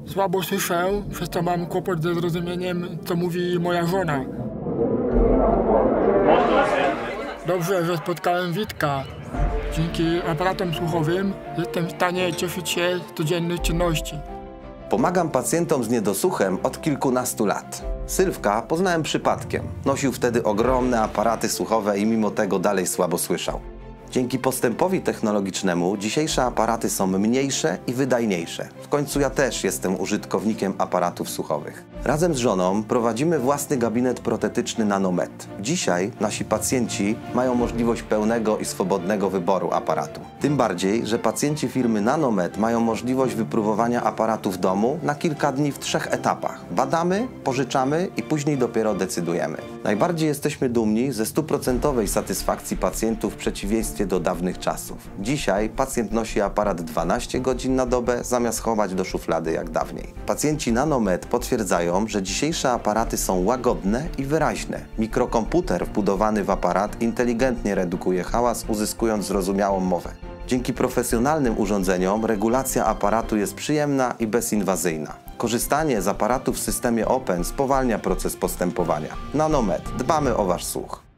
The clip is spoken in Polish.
Słabo słyszę, przez to mam kłopot ze zrozumieniem, co mówi moja żona. Dobrze, że spotkałem Witka. Dzięki aparatom słuchowym jestem w stanie cieszyć się z codziennych czynności. Pomagam pacjentom z niedosłuchem od kilkunastu lat. Sylwka poznałem przypadkiem. Nosił wtedy ogromne aparaty słuchowe i mimo tego dalej słabo słyszał. Dzięki postępowi technologicznemu dzisiejsze aparaty są mniejsze i wydajniejsze. W końcu ja też jestem użytkownikiem aparatów słuchowych. Razem z żoną prowadzimy własny gabinet protetyczny Nanomed. Dzisiaj nasi pacjenci mają możliwość pełnego i swobodnego wyboru aparatu. Tym bardziej, że pacjenci firmy Nanomed mają możliwość wypróbowania aparatu w domu na kilka dni w 3 etapach. Badamy, pożyczamy i później dopiero decydujemy. Najbardziej jesteśmy dumni ze 100% satysfakcji pacjentów w przeciwieństwie do dawnych czasów. Dzisiaj pacjent nosi aparat 12 godzin na dobę, zamiast chować do szuflady jak dawniej. Pacjenci Nanomed potwierdzają, że dzisiejsze aparaty są łagodne i wyraźne. Mikrokomputer wbudowany w aparat inteligentnie redukuje hałas, uzyskując zrozumiałą mowę. Dzięki profesjonalnym urządzeniom regulacja aparatu jest przyjemna i bezinwazyjna. Korzystanie z aparatu w systemie Open spowalnia proces postępowania. Nanomed. Dbamy o Wasz słuch.